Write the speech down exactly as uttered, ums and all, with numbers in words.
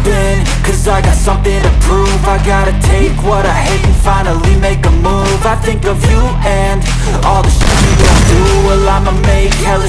been, cause I got something to prove. I gotta take what I hate and finally make a move. I think of you and all the shit you don't do. Well, I'ma make hella